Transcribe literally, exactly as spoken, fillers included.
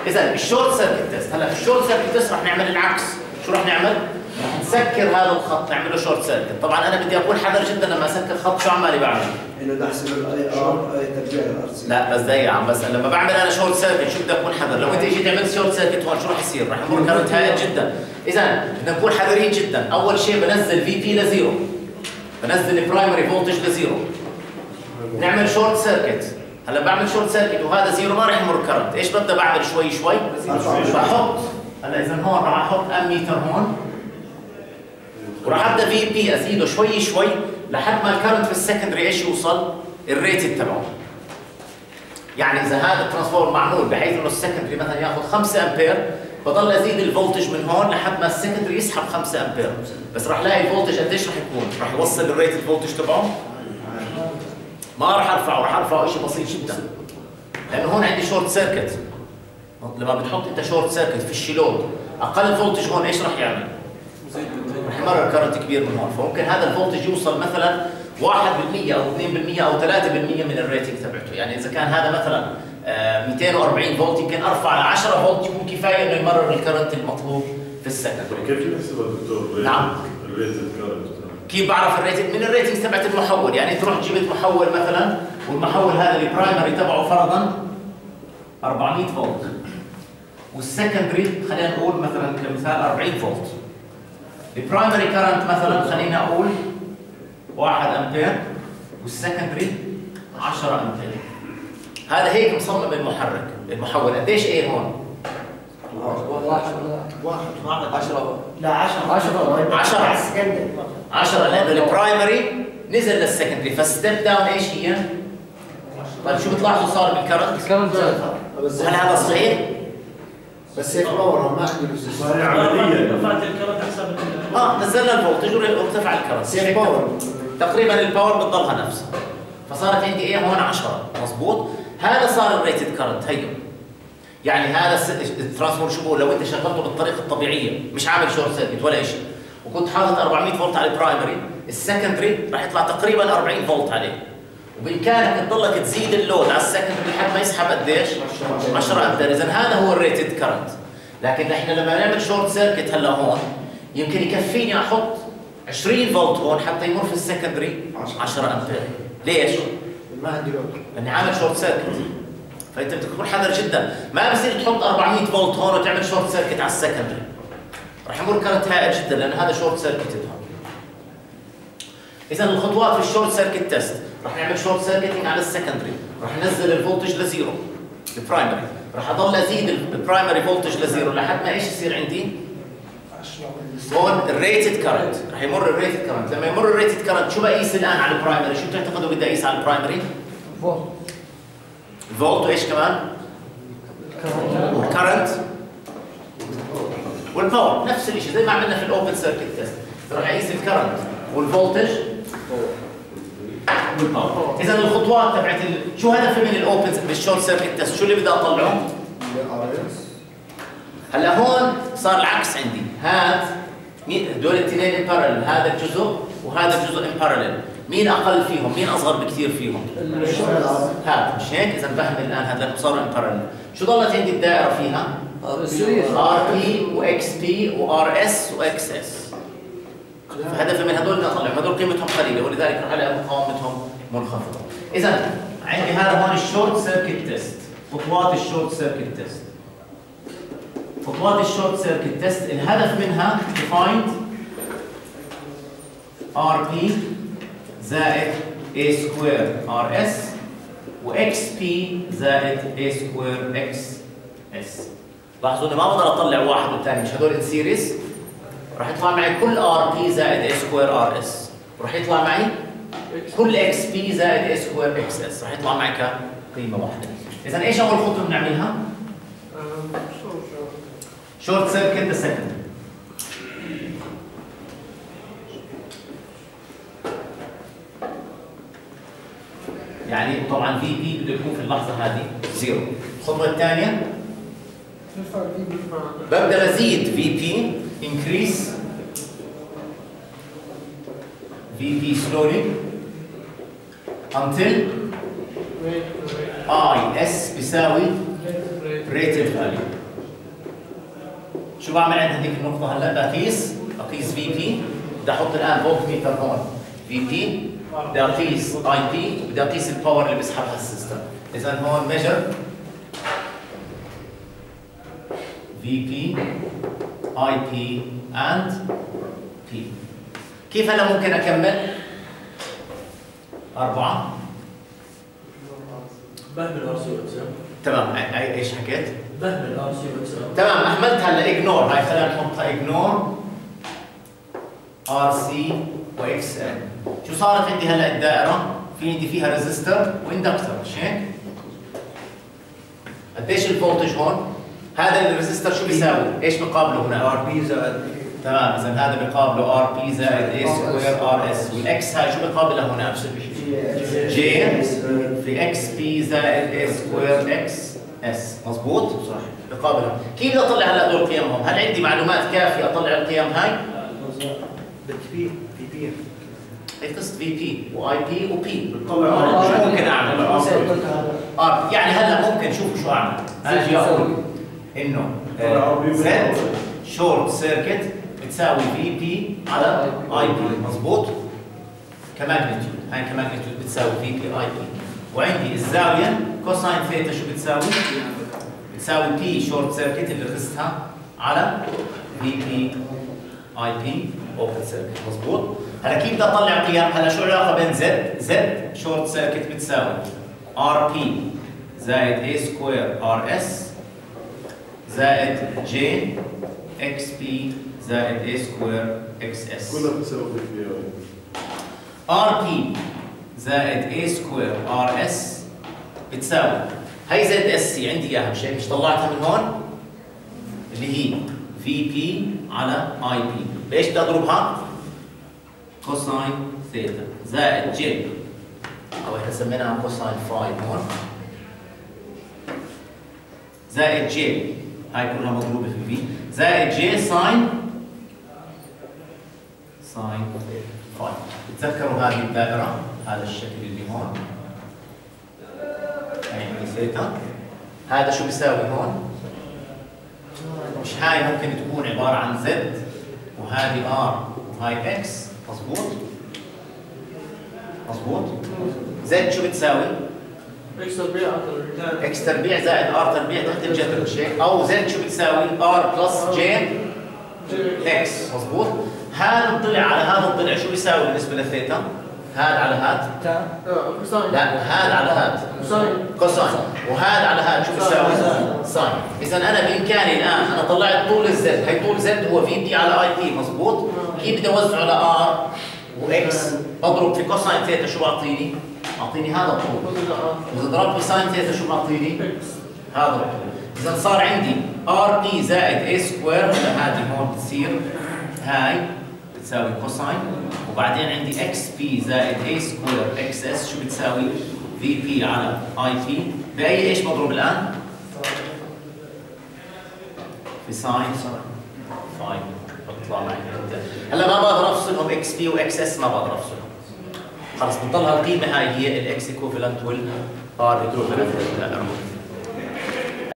اذا الشورت سيركت تيست، هلا في الشورت سيركت تيست رح نعمل العكس. شو رح نعمل؟ رح نسكر هذا الخط نعمله شورت سيركت. طبعا انا بدي اكون حذر جدا لما اسكر خط. شو عمالي بعمل؟ انه بدي احسب الاي ار اي ترجيع الار سي. لا بس دقيقة عم بس لما بعمل انا شورت سيركت شو بدي اكون حذر؟ لو انت اجيت عملت شورت سيركت هون شو رح يصير؟ رح يمر كرنت هائل جدا. اذا بدنا نكون حذرين جدا. اول شيء بنزل في بي لزيرو. بنزل البرايمري فولتج لزيرو. نعمل شورت سيركت. هلا بعمل شورت سيركت وهذا زيرو ما رح يمر كرنت، ايش ببدا بعمل شوي شوي؟ بحط هلا اذا هون راح احط اميتر هون وراح ابدا في بي ازيده شوي شوي لحد ما الكرنت في السكندري ايش يوصل؟ الريتد تبعه. يعني اذا هذا الترانسفورمر معمول بحيث انه السكندري مثلا ياخذ خمسة امبير، بضل ازيد الفولتج من هون لحد ما السكندري يسحب خمسة امبير، بس راح الاقي الفولتج قديش راح يكون؟ راح يوصل الريتد فولتج تبعه؟ ما راح ارفعه، راح ارفعه شيء بسيط جدا. لانه هون عندي شورت سيركت. لما بتحط انت شورت سيركت في الشيلود اقل فولتج هون ايش راح يعمل؟ رح يمرر كرنت كبير من هون، فممكن هذا الفولتج يوصل مثلا واحد بالمئة او اثنين بالمئة او ثلاثة بالمئة من الريتنج تبعته. يعني اذا كان هذا مثلا مئتين وأربعين فولت يمكن ارفع ل عشرة فولت يكون كفايه انه يمرر الكرنت المطلوب في السكندري. كيف نحسبها دكتور؟ نعم. الريتد كرنت. كيف بعرف الريتنج؟ من الريتنج تبعت المحول. يعني انت رحت جبت محول مثلا والمحول هذا البرايمري تبعه فرضا أربعمئة فولت والسكندري خلينا نقول مثلا كمثال أربعين فولت. البرايمري كرنت مثلا خلينا اقول واحد امبير والسكندري عشرة امبير. هذا هيك مصمم المحرك المحول. قديش ايه هون؟ واحد واحد عشرة. لا عشرة عشرة عشرة السكندري عشرة لانه البرايمري نزل للسكندري فستيب داون ايش هي؟ طيب شو بتلاحظوا صار بالكرنت؟ الكرنت زاد. هل هذا صحيح؟ بس هيك باور ما عندي بس صار عمليا رفعت الكرنت حسب اه نزلنا الفولتج وارتفع الكرنت. هيك باور تقريبا الباور بتضلها نفسها. فصارت عندي ايه هون عشرة مضبوط؟ هذا صار الريتد كرنت هيو. يعني هذا الترانسفورمر شو بقول؟ لو انت شغلته بالطريقه الطبيعيه مش عامل شورت سيركت ولا شيء وكنت حاطط أربعمئة فولت على البرايمري، السكندري راح يطلع تقريبا أربعين فولت عليه. وبامكانك تضلك تزيد اللود على السكندري لحد ما يسحب قديش؟ عشرة امبير. اذا هذا هو الريتد كرنت. لكن احنا لما نعمل شورت سيركت هلا هون يمكن يكفيني احط عشرين فولت هون حتى يمر في السكندري عشرة امبير. ليش؟ ما عندي لود لاني عامل شورت سيركت. فانت بدك تكون حذر جدا، ما بصير تحط أربعمئة فولت هون وتعمل شورت سيركت على السكندري. رح يمر كرنت هائل جدا لان هذا شورت سيركت هون. اذا الخطوات في الشورت سيركت تيست، رح نعمل شورت سيركتنج على السكندري، رح ننزل الفولتج لزيرو البرايمري، رح اضل ازيد البرايمري فولتج لزيرو لحد ما ايش يصير عندي؟ هون الريتد كرنت، رح يمر الريتد كرنت، لما يمر الريتد كرنت شو بقيس الان على البرايمري؟ شو بتعتقدوا بدي اقيس على البرايمري؟ فولت. الفولت وايش كمان؟ والكرنت والباور. نفس الشيء زي ما عملنا في الاوبن سيركت تيست، رح اقيس الكرنت والفولتج والباور. اذا الخطوات تبعت ال... شو هدفي من الاوبن بالشورت سيركت تيست؟ شو اللي بدي اطلعه؟ هلا هون صار العكس عندي، هاد هدول الاثنين ان بارلل، هذا الجزء وهذا الجزء ان بارلل، مين اقل فيهم؟ مين اصغر بكثير فيهم؟ هذا. مش هيك؟ اذا بفهم الان هذا لانه صاروا ان بارلل. شو ضلت عندي الدائره فيها؟ ار بي واكس بي وار اس واكس اس. فهدفي من هدول اني اطلع هدول قيمتهم قليله ولذلك راح الاقي مقاومتهم منخفضه. اذا عندي هذا هون الشورت سيركت تيست، خطوات الشورت سيركت تيست. خطوات الشورت سيركت تيست الهدف منها to find ار بي زائد A سكوير ار اس و إكس بي زائد A سكوير إكس إس. لاحظوا اني ما بقدر اطلع واحد والثاني، مش هدول ان سيريز. راح يطلع معي كل ار بي زائد A سكوير ار اس، وراح يطلع معي كل إكس بي زائد A سكوير إكس إس، راح يطلع معي كقيمه واحده. اذا ايش اول خطوه بنعملها؟ شورت سيركت ذا سكند. يعني طبعا في بي بده يكون في اللحظه هذه زيرو. الخطوه الثانيه ببدا بزيد في بي increase في بي slowly until I S بيساوي ريتد فاليو. شو بعمل عند هذيك النقطة هلا؟ بقيس بقيس في بي، بدي احط الآن فولت ميتر هون في بي، بدي اقيس اي بي، بدي اقيس الباور اللي بيسحبها السيستم. إذا هون ميجر في بي اي بي اند بي. كيف هلا ممكن اكمل؟ أربعة بهمل ار سي واكسل. تمام. اي ايش حكيت؟ بهمل ار سي واكسل. تمام. احملت هلا اجنور، هاي خلينا نحطها اجنور ار سي واكس ال. شو صارت عندي هلا الدائره؟ في عندي فيها ريزيستور واندكتور، مش هيك؟ قديش الفولتج هون؟ هذا الريزيستور شو بيساوي؟ ايش مقابله هنا؟ ار بي زائد تمام. اذا هذا بقابله ار بي زائد اي سكوير ار اس، والاكس هاي شو بقابلها هنا؟ جي في اكس بي زائد اي سكوير اكس اس. مضبوط؟ صح. بقابلها. كيف بدي اطلع هلا هدول قيمهم؟ هل عندي معلومات كافيه اطلع القيم هاي؟ بي في بي هي قصه في بي واي بي وبي. بتطلع شو ممكن اعمل؟ ار يعني هلا ممكن شوفوا شو اعمل. اجي اقول انه زد شورت سيركت بتساوي في بي على اي بي. مضبوط؟ كماجنتيود، هاي كماجنتيود بتساوي في بي اي بي. وعندي الزاويه كوساين ثيتا شو بتساوي؟ بتساوي بي شورت سيركت اللي قستها على في بي اي بي اوبن سيركت. مضبوط؟ هلا كيف بدي اطلع قيم؟ هلا شو العلاقه بين زد؟ زد شورت سيركت بتساوي ار بي زائد اي سكوير ار اس زائد جي اكس بي زائد اي سكوير اكس اس. كلها بتساوي في بي اي. ار بي زائد اي سكوير ار اس بتساوي هي زد اس سي عندي اياها، مش هيك؟ مش طلعتها من هون اللي هي في بي على اي بي. ليش بدي اضربها؟ كوساين ثيتا زائد جي، او احنا سميناها كوساين فاي هون، زائد جي، هاي كلها مضروبه في في، زائد جي ساين ساين فاي. تذكروا هذه الدائره، هذا الشكل اللي هون، هاي ثيتا. هذا شو بيساوي هون؟ مش هاي ممكن تكون عباره عن زد وهذه ار وهاي اكس. مضبوط؟ مضبوط؟ زد شو بتساوي؟ اكس تربيع اكس تربيع زائد ار تربيع تحت الجذر، مش هيك؟ او زد شو بتساوي؟ ار بلس جي اكس. مضبوط؟ هذا الضلع على هذا الضلع شو بيساوي بالنسبه للثيتا؟ هذا على هذا؟ لا، هذا على هذا كوساين، وهذا على هذا شو بيساوي؟ ساين. اذا انا بامكاني الان انا طلعت طول الزد، هي طول زد هو في بي على اي بي. مضبوط؟ كيف بدي اوزعه على ار واكس؟ بضرب في كوساين ثيتا شو بعطيني؟ بعطيني هذا الطول. اذا ضربت في ساين ثيتا شو بعطيني؟ هذا الطول. اذا صار عندي ار بي زائد اي سكوير، هذه هون بتصير هاي بتساوي كوساين، وبعدين عندي اكس بي زائد اي سكوير اكس اس شو بتساوي؟ في بي على اي بي. باي ايش مضروب الان؟ في ساين فاي. بطلع معي هلا ما بقدر افصلهم اكس بي واكس اس، ما بقدر افصلهم. خلص بتضل هالقيمه هاي هي الاكس ايكوفالنت والار ايكوفالنت.